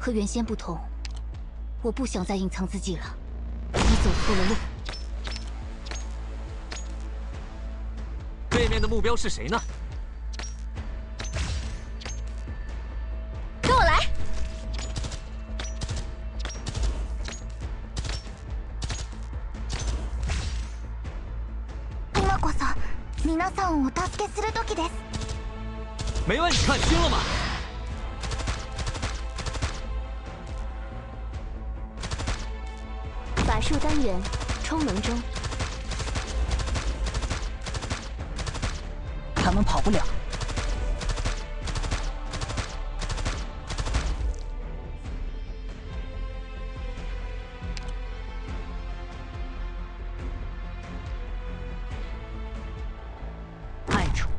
和原先不同，我不想再隐藏自己了。你走错了路。 对面的目标是谁呢？ 跟我来。 今こそ皆さんをお助けする時です。 没问题，看清了吗？ 法术单元充能中， 他们跑不了。 太丑，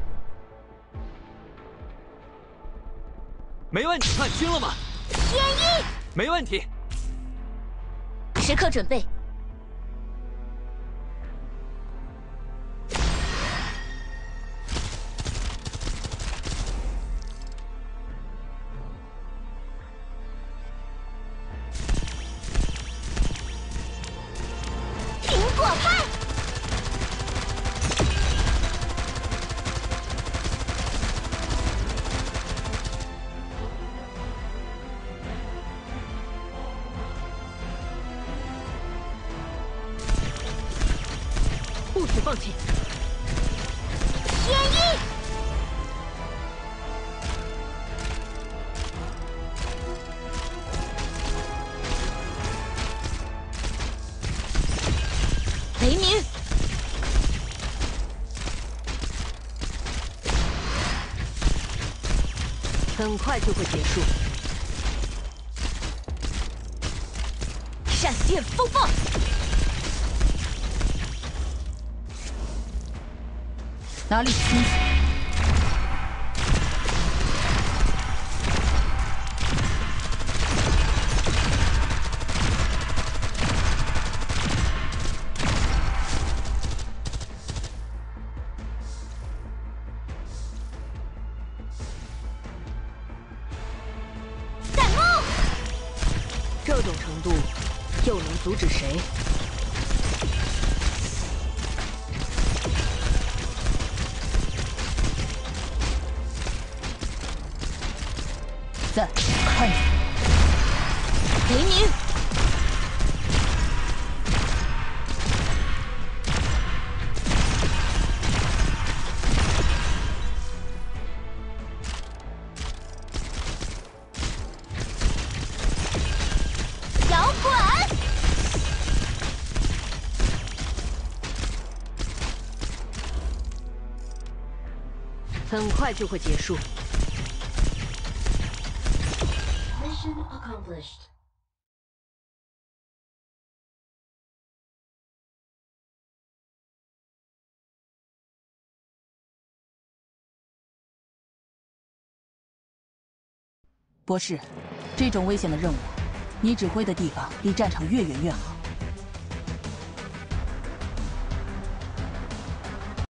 没问题，看清了吗？ 天意， 没问题。 时刻准备。苹果派。不许放弃！天意，雷鸣，很快就会结束。闪电风暴。 哪里清楚？ 弹幕， 这种程度，又能阻止谁？ 在看着。 雷鸣，摇滚， 很快就会结束。 Mission accomplished. 博士，这种危险的任务，你指挥的地方离战场越远越好。